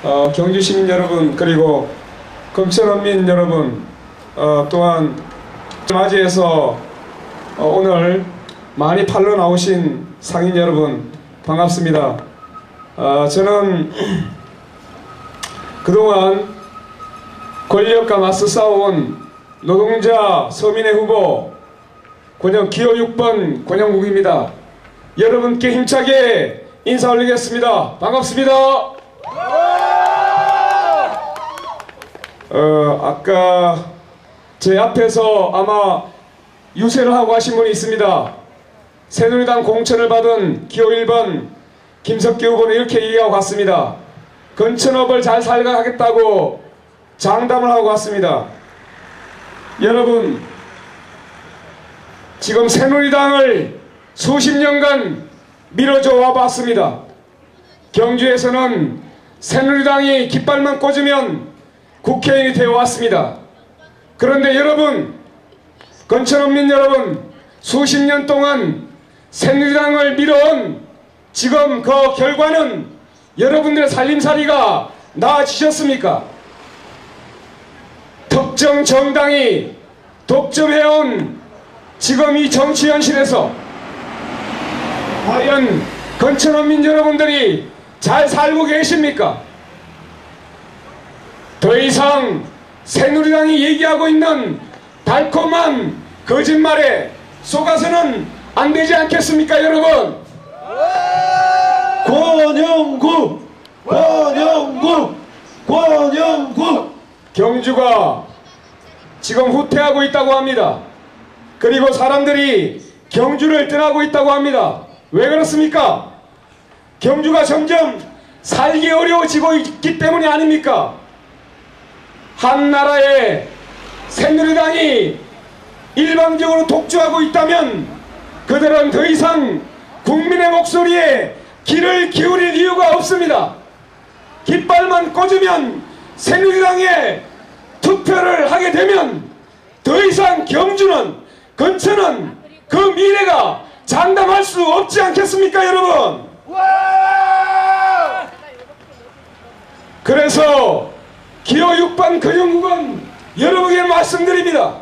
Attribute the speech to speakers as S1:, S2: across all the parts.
S1: 경주 시민 여러분, 그리고 금천원민 여러분, 또한 맞이해서 오늘 많이 팔러 나오신 상인 여러분 반갑습니다. 저는 그동안 권력과 맞서 싸워온 노동자 서민의 후보 기호 6번 권영국입니다. 여러분께 힘차게 인사 올리겠습니다. 반갑습니다. 아까 제 앞에서 아마 유세를 하고 하신 분이 있습니다. 새누리당 공천을 받은 기호 1번 김석기 후보는 이렇게 얘기하고 갔습니다. 건천업을 잘 살가하겠다고 장담을 하고 갔습니다. 여러분, 지금 새누리당을 수십 년간 밀어줘 와봤습니다. 경주에서는 새누리당이 깃발만 꽂으면 국회의원이 되어왔습니다. 그런데 여러분, 건천원민 여러분, 수십 년 동안 새누리당을 밀어온 지금 그 결과는 여러분들의 살림살이가 나아지셨습니까? 특정 정당이 독점해온 지금 이 정치 현실에서 과연 건천원민 여러분들이 잘 살고 계십니까? 더 이상 새누리당이 얘기하고 있는 달콤한 거짓말에 속아서는 안 되지 않겠습니까, 여러분?
S2: 권영국! 권영국! 권영국!
S1: 경주가 지금 후퇴하고 있다고 합니다. 그리고 사람들이 경주를 떠나고 있다고 합니다. 왜 그렇습니까? 경주가 점점 살기 어려워지고 있기 때문이 아닙니까? 한 나라에 새누리당이 일방적으로 독주하고 있다면 그들은 더 이상 국민의 목소리에 귀를 기울일 이유가 없습니다. 깃발만 꽂으면 새누리당에 투표를 하게 되면 더 이상 경주는, 건천은 그 미래가 장담할 수 없지 않겠습니까, 여러분? 그래서 기호 6번 권영국은 여러분에게 말씀드립니다.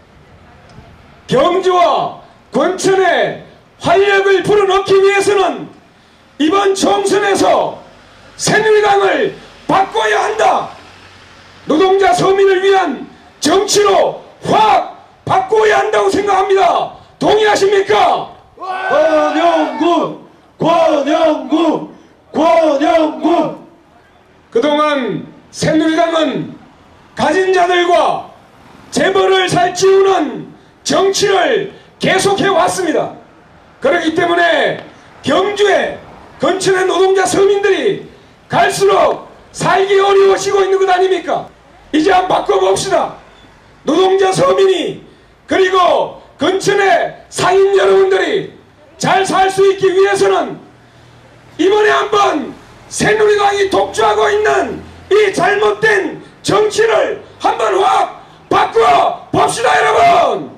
S1: 경주와 권천의 활력을 불어넣기 위해서는 이번 총선에서 새누리당을 바꿔야 한다. 노동자 서민을 위한 정치로 확 바꿔야 한다고 생각합니다. 동의하십니까?
S2: 권영국! 권영국! 권영국!
S1: 그동안 새누리당은 가진 자들과 재벌을 살찌우는 정치를 계속해 왔습니다. 그렇기 때문에 경주에 건천의 노동자 서민들이 갈수록 살기 어려워지고 있는 것 아닙니까? 이제 한번 바꿔봅시다. 노동자 서민이, 그리고 건천의 상인 여러분들이 잘 살 수 있기 위해서는 이번에 한번 새누리당이 독주하고 있는 이 잘못된 정치를 한번 확 바꿔 봅시다, 여러분!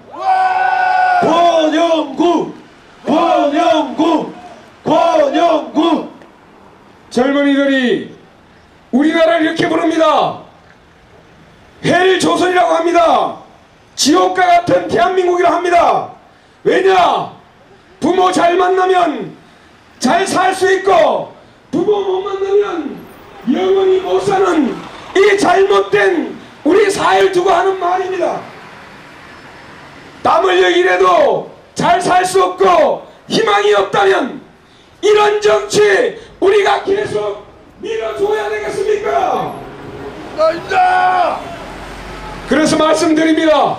S2: 권영국! 권영국! 권영국!
S1: 젊은이들이 우리나라를 이렇게 부릅니다. 헬조선이라고 합니다. 지옥과 같은 대한민국이라고 합니다. 왜냐? 부모 잘 만나면 잘 살 수 있고, 부모 못 만나면 영원히 못 사는 이 잘못된 우리 사회를 두고 하는 말입니다. 땀 흘려 일해도 잘 살 수 없고 희망이 없다면 이런 정치 우리가 계속 밀어줘야 되겠습니까?
S2: 아닙니다!
S1: 그래서 말씀드립니다.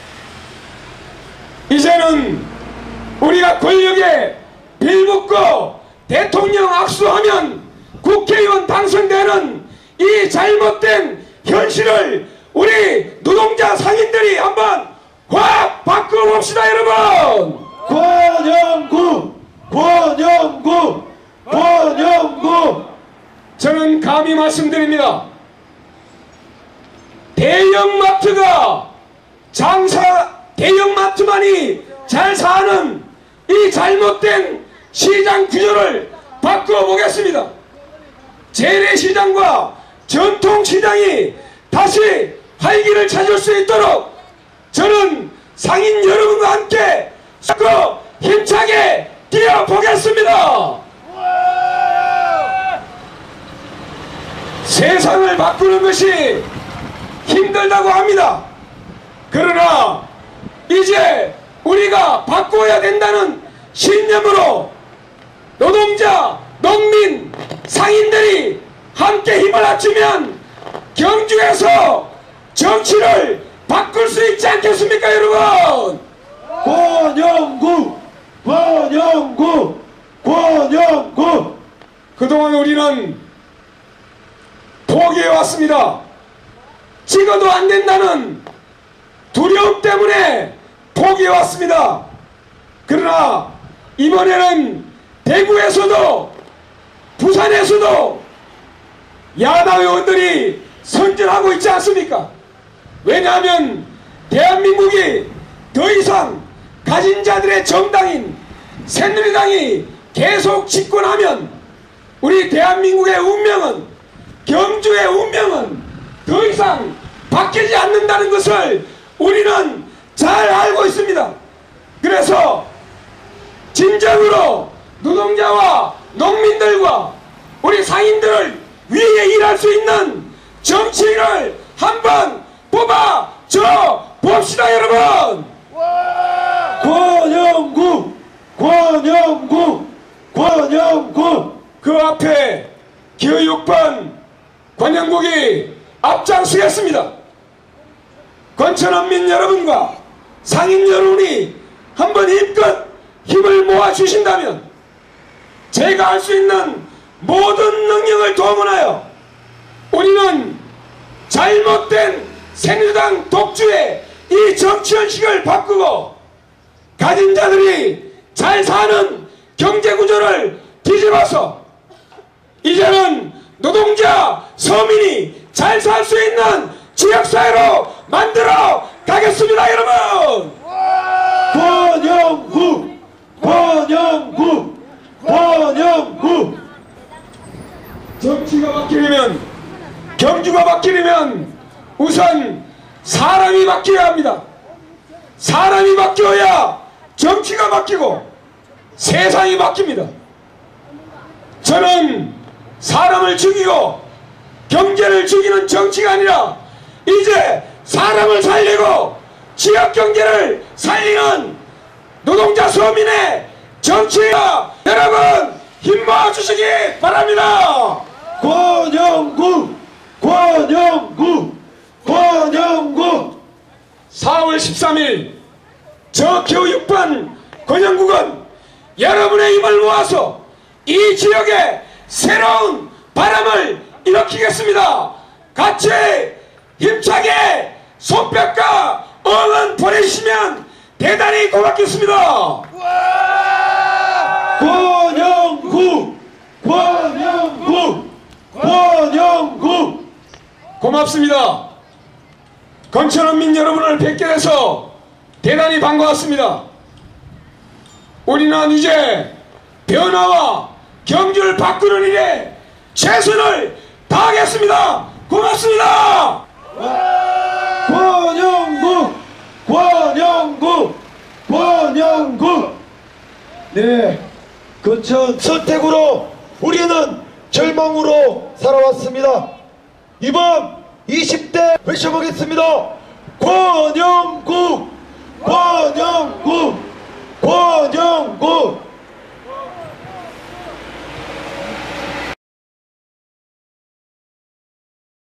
S1: 이제는 우리가 권력에 빌붙고 대통령 악수하면 국회의원 당선되는 이 잘못된 현실을 우리 노동자 상인들이 한번 확 바꿔봅시다, 여러분!
S2: 권영국! 권영국! 권영국!
S1: 저는 감히 말씀드립니다. 대형마트만이 잘 사는 이 잘못된 시장 구조를 바꿔보겠습니다. 재래시장과 전통시장이 다시 활기를 찾을 수 있도록 저는 상인 여러분과 함께 힘차게 뛰어보겠습니다. 세상을 바꾸는 것이 힘들다고 합니다. 그러나 이제 우리가 바꿔야 된다는 신념으로 노동자, 농민, 상인들이 함께 힘을 합치면 경주에서 정치를 바꿀 수 있지 않겠습니까, 여러분?
S2: 권영구! 권영구! 권영구!
S1: 그동안 우리는 포기해왔습니다. 찍어도 안 된다는 두려움 때문에 포기해왔습니다. 그러나 이번에는 대구에서도 부산에서도 야당 의원들이 선전하고 있지 않습니까? 왜냐하면 대한민국이 더 이상 가진 자들의 정당인 새누리당이 계속 집권하면 우리 대한민국의 운명은, 경주의 운명은 더 이상 바뀌지 않는다는 것을 우리는 잘 알고 있습니다. 그래서 진정으로 노동자와 농민들과 우리 상인들을 위해 일할 수 있는 정치인을 한번 뽑아줘 봅시다, 여러분.
S2: 권영구! 권영구! 권영구!
S1: 그 앞에 교육반 권영국이 앞장서겠습니다. 권천원민 여러분과 상인 여러분이 한번 힘껏 힘을 모아주신다면 제가 할 수 있는 모든 능력을 동원하여 우리는 잘못된 새누리당 독주의 이 정치 현실을 바꾸고 가진 자들이 잘 사는 경제구조를 뒤집어서 이제는 노동자, 서민이 잘 살 수 있는 지역사회로 만들어 가겠습니다, 여러분!
S2: 권영구! 권영구! 권영구!
S1: 정치가 바뀌려면, 경주가 바뀌려면 우선 사람이 바뀌어야 합니다. 사람이 바뀌어야 정치가 바뀌고 세상이 바뀝니다. 저는 사람을 죽이고 경제를 죽이는 정치가 아니라 이제 사람을 살리고 지역 경제를 살리는 노동자 서민의 정치가 여러분 힘 모아주시기 바랍니다.
S2: 권영구! 권영구! 권영구!
S1: 4월 13일 저 교육반 권영국은 여러분의 힘을 모아서 이 지역에 새로운 바람을 일으키겠습니다. 같이 힘차게 손뼉과 응원 보내주시면 대단히 고맙겠습니다.
S2: 권영구! 권영구! 권영구!
S1: 고맙습니다. 권천원민 여러분을 뵙게 돼서 대단히 반가웠습니다. 우리는 이제 변화와 경주를 바꾸는 일에 최선을 다하겠습니다. 고맙습니다.
S2: 권영구! 권영구! 권영구! 네, 근천 선택으로 우리는 절망으로 살아왔습니다. 이번 20대 외쳐보겠습니다. 권영구!